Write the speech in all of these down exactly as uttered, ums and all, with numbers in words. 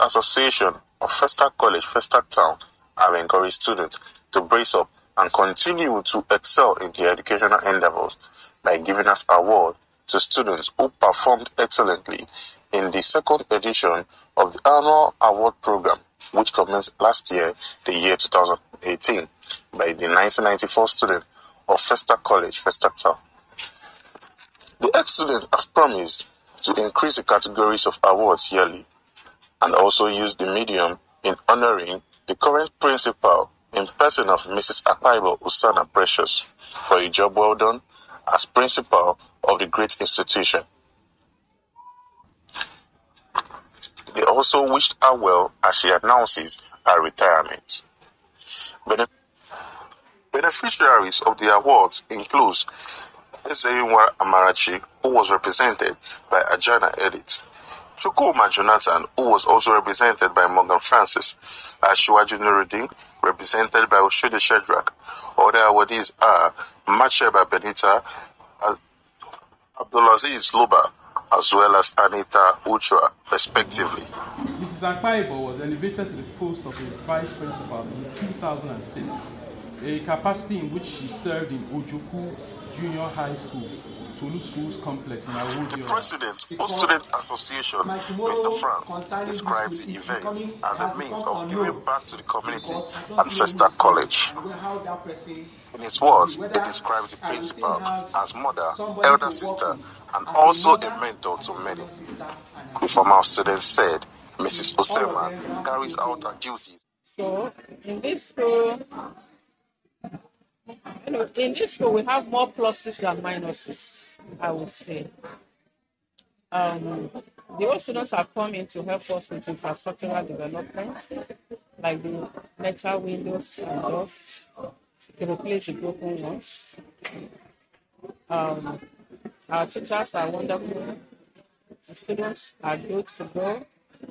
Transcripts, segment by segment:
Association of Festac College, Festac Town have encouraged students to brace up and continue to excel in their educational endeavors by giving us award to students who performed excellently in the second edition of the annual award program, which commenced last year, the year two thousand eighteen, by the nineteen ninety-four student of Festac College, Festac Town. The ex-student has promised to increase the categories of awards yearly and also use the medium in honoring the current principal in person of Missus Akpaibo Usana Precious for a job well done as principal of the great institution. They also wished her well as she announces her retirement. Benef- Beneficiaries of the awards include Ezeyinwa Amarachi, who was represented by Ajana Edith, Chukwuma Jonathan, who was also represented by Morgan Francis, Ashiwaju Nuruddin, represented by Oshode Shedrack. Other awardees are Macheba Benita, Abdulaziz Luba, as well as Anita Utra, respectively. Missus Akpaibo was elevated to the post of a vice principal in two thousand six, a capacity in which she served in Ojoku Junior High School, Tolu Schools Complex in Awodi. The president of Student Association, Mister Frank, described the event as a means of giving back to the community at Festac College. In his words, he described the principal as mother, elder sister, and also a mentor to many. The former student said Missus Osema carries out her duties. So, in this school, you know, in this school, we have more pluses than minuses, I would say. Um, the old students have come in to help us with infrastructural development, like the metal windows and doors, to replace the broken ones. Um, our teachers are wonderful. The students are good to go.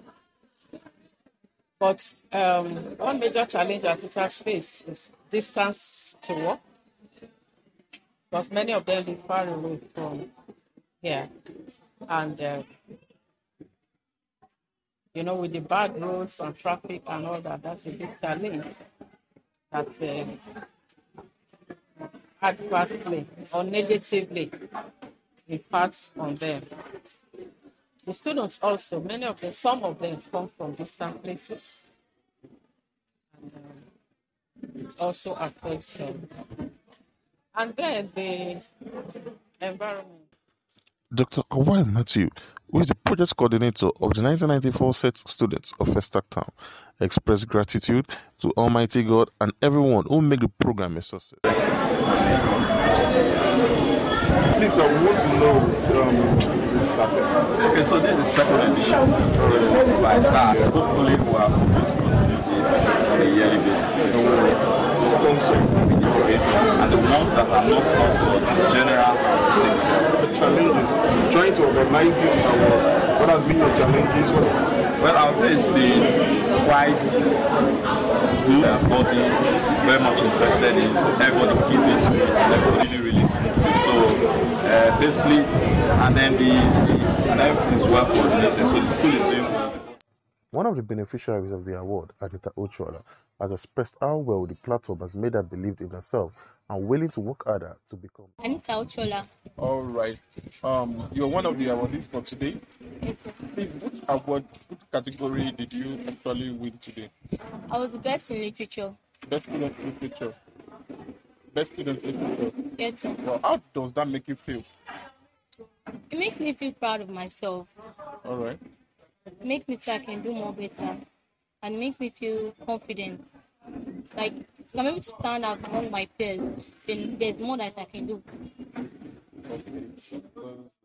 But um, one major challenge our teachers face is distance to work, because many of them live far away from here. And, uh, you know, with the bad roads and traffic and all that, that's a big challenge that uh, adversely or negatively impacts on them. The students also, many of them, some of them come from distant places, and um, it also affects them. And then the environment. Doctor Awai Matthew, who is the project coordinator of the nineteen ninety-four set students of Festac Town, expressed gratitude to Almighty God and everyone who made the program a success. Please, I want to know um, okay, so this is the second edition. So by that, hopefully we are going to continue this on a yearly basis. So, and the ones that are not sponsored in general the challenges trying to organize this award. What has been your challenges? Well, I would say it's been quite good. Uh, body very much interested in, so everybody keeps into it, and everybody really, really smoothly. So uh, basically, and then the, the and everything is well coordinated. So the school is doing well. One of the beneficiaries of the award, Anita Uchola, has expressed how well the platform has made her believe in herself and willing to work harder to become. Anita Uchola. All right. Um, you're one of the awardees for today. Yes, sir. Please, which award, which category did you actually win today? I was the best in literature. Best student literature. Best student literature. Yes, sir. Well, how does that make you feel? It makes me feel proud of myself. All right. It makes me feel I can do more better, and makes me feel confident. Like, if I'm able to stand out among my peers, then there's more that I can do. Okay.